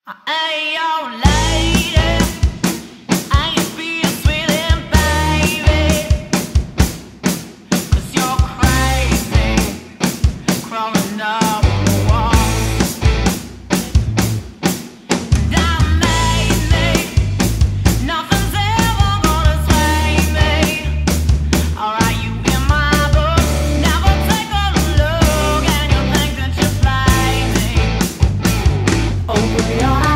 Hey, yo, lady, I ain't being swilling, baby, 'cause you're crazy, crawling up the wall. And I made me, nothing's ever gonna sway me. Alright, you in my book, never take a look, and you think that you play me. Open your eyes.